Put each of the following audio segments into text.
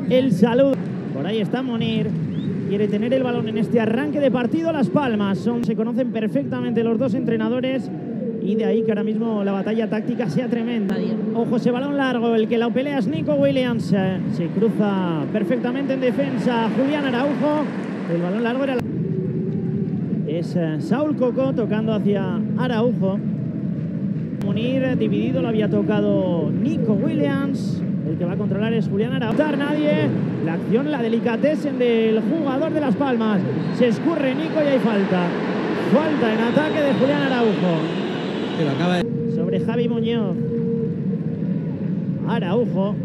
el saludo. Por ahí está Munir. Quiere tener el balón en este arranque de partido. Las Palmas se conocen perfectamente los dos entrenadores y de ahí que ahora mismo la batalla táctica sea tremenda. Ojo, ese balón largo, el que la pelea es Nico Williams. Se cruza perfectamente en defensa Julián Araujo. El balón largo era... Es Saúl Coco tocando hacia Araujo. Munir dividido, lo había tocado Nico Williams. El que va a controlar es Julián Araujo. Nadie. La acción, la delicatessen del jugador de Las Palmas. Se escurre Nico y hay falta. Falta en ataque de Julián Araujo. Sobre Javi Muñoz. Araujo.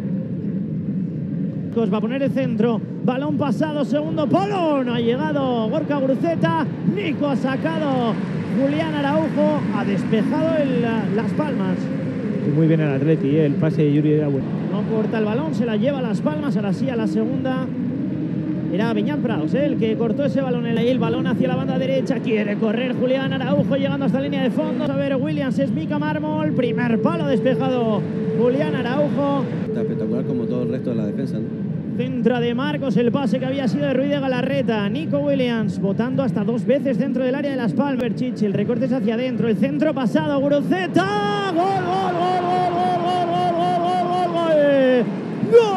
Va a poner el centro. Balón pasado, segundo palo. No ha llegado Gorka Guruceta. Nico ha sacado. Julián Araujo ha despejado Las Palmas. Muy bien el Atleti, el pase de Yuri era bueno. No corta el balón, se la lleva a Las Palmas. Ahora sí a la segunda. Era Beñat Prados, el que cortó ese balón. El balón hacia la banda derecha. Quiere correr Julián Araujo llegando hasta la línea de fondo. A ver, Williams es Mica Mármol. Primer palo despejado Julián Araujo. Está espectacular como todo el resto de la defensa, ¿no? Centra de Marcos, el pase que había sido de Ruiz de Galarreta. Nico Williams botando hasta 2 veces dentro del área de Las Palmas. Chichi, el recorte es hacia adentro. El centro pasado, Guruceta. ¡Gol, gol, gol, gol, gol, gol, gol, gol, gol, gol!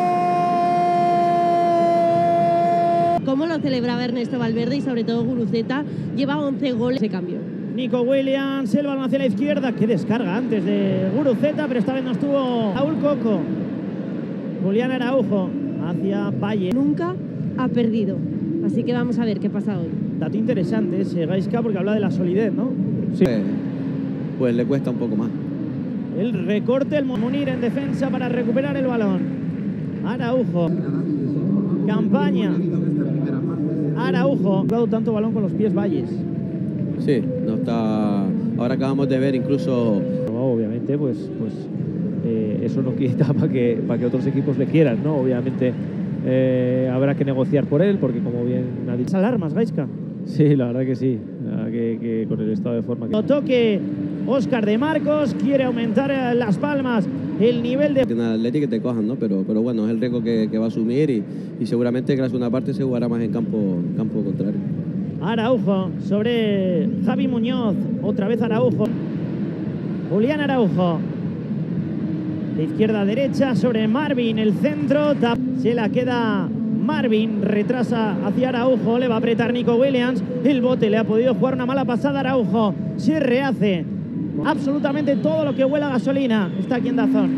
¡Gol! Cómo lo celebraba Ernesto Valverde y sobre todo Guruceta. Lleva 11 goles de cambio. Nico Williams, el balón hacia la izquierda. Qué descarga antes de Guruceta, pero esta vez no estuvo Saúl Coco. Julián Araujo hacia Valle. Nunca ha perdido. Así que vamos a ver qué pasa hoy. Dato interesante ese Gaizka porque habla de la solidez, ¿no? Sí. Pues le cuesta un poco más. El recorte, el Munir en defensa para recuperar el balón. Araujo. Campaña. Araujo. Ha dado tanto balón con los pies Valles. Sí, no está... Ahora acabamos de ver incluso... Obviamente, pues eso no quita para que otros equipos le quieran, ¿no? Obviamente habrá que negociar por él, porque como bien ha dicho... ¿Alarmas, Gaizka? Sí, la verdad que sí, que con el estado de forma que... Toque Óscar de Marcos, quiere aumentar Las Palmas el nivel de... En el Atleti que te cojan, ¿no? Pero bueno, es el riesgo que va a asumir y seguramente que la segunda parte se jugará más en campo contrario. Araujo sobre Javi Muñoz, otra vez Araujo. Julián Araujo. De izquierda a derecha sobre Marvin, el centro, se la queda Marvin, retrasa hacia Araujo, le va a apretar Nico Williams, el bote le ha podido jugar una mala pasada a Araujo, se rehace absolutamente todo lo que huela a gasolina, está aquí en Dazón.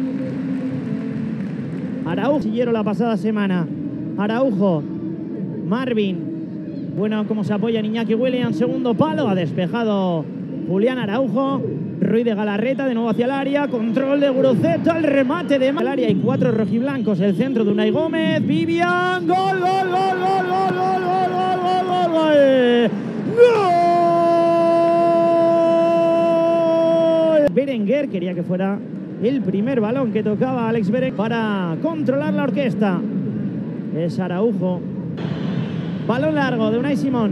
Araujo, siguieron la pasada semana, Araujo, Marvin, bueno como se apoya Iñaki Williams, segundo palo, ha despejado Julián Araujo. Ruiz de Galarreta de nuevo hacia el área, control de Guruceta, el remate de el área, hay 4 rojiblancos, el centro de Unai Gómez, Vivian, gol, gol, gol, gol, gol, gol, gol, gol, gol, gol, gol. Berenguer quería que fuera el primer balón que tocaba Alex Berenguer para controlar la orquesta. Es Araujo. Balón largo de Unai Simón.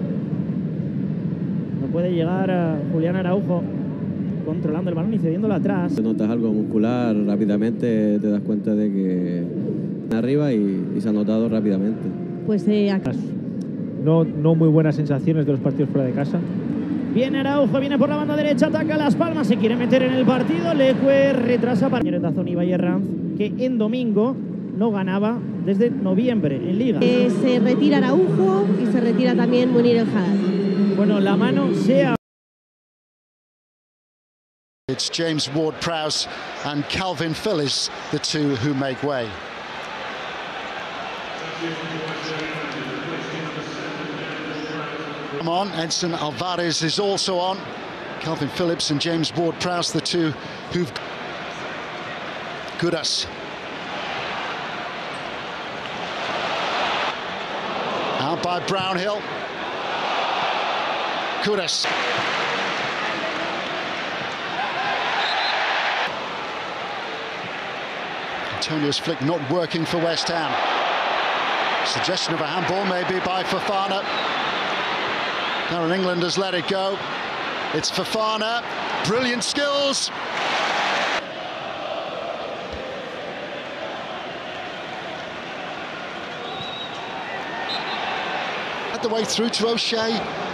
No puede llegar a Julián Araujo. Controlando el balón y cediéndolo atrás. Si notas algo muscular, rápidamente te das cuenta de que arriba y se ha notado rápidamente. Pues no muy buenas sensaciones de los partidos fuera de casa. Viene Araujo, viene por la banda derecha, ataca Las Palmas, se quiere meter en el partido. Leque retrasa para Dazón y Valle Ranz, que en domingo no ganaba desde noviembre en Liga. Se retira Araujo y se retira también Munir El Haddad. Bueno, la mano sea... It's James Ward-Prowse and Calvin Phillips, the two who make way. Come on, Edson Alvarez is also on. Calvin Phillips and James Ward-Prowse, the two who've... Kudas. Out by Brownhill. Kudas. Antonio's flick not working for West Ham. Suggestion of a handball maybe by Fofana. Now England has let it go. It's Fofana. Brilliant skills. the way through to O'Shea.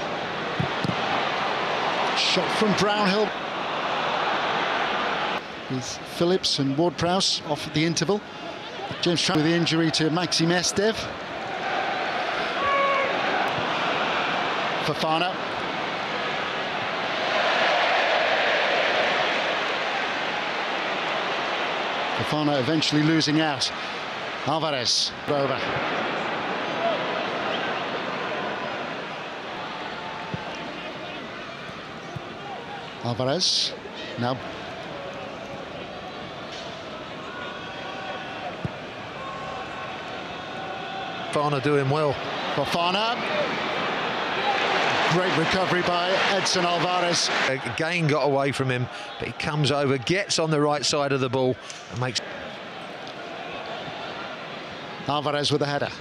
Shot from Brownhill. With Phillips and Ward-Prowse off at the interval. James Trapp with the injury to Maxime Estev. Fofana. Fofana eventually losing out. Alvarez over. Alvarez now. Fofana doing well. Fofana. Great recovery by Edson Alvarez. Again got away from him, but he comes over, gets on the right side of the ball and makes... Alvarez with a header.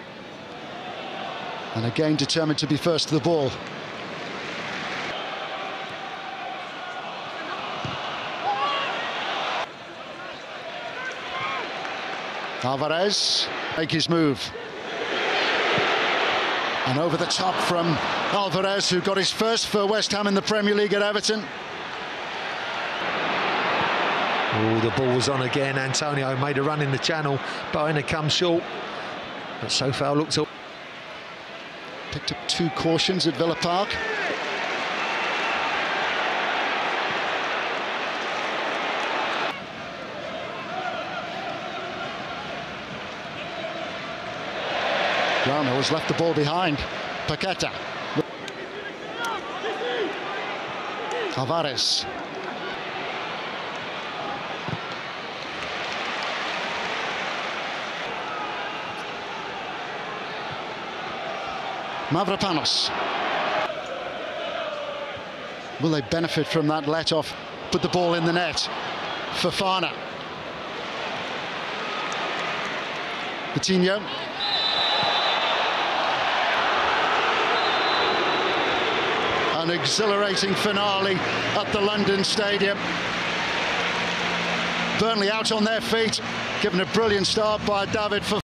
And again determined to be first to the ball. Alvarez make his move. And over the top from Alvarez, who got his first for West Ham in the Premier League at Everton. Oh, the ball was on again. Antonio made a run in the channel, but it comes short. But so far looked all... Picked up 2 cautions at Villa Park. Brownhill has left the ball behind. Paqueta. Alvarez. Mavropanos. Will they benefit from that let-off? Put the ball in the net. Fofana. Coutinho. An exhilarating finale at the London Stadium. Burnley out on their feet, given a brilliant start by David Fofana.